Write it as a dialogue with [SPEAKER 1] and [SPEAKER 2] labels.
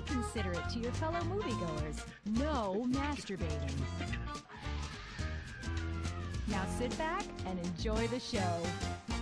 [SPEAKER 1] Be considerate to your fellow moviegoers. No masturbating. Now sit back and enjoy the show.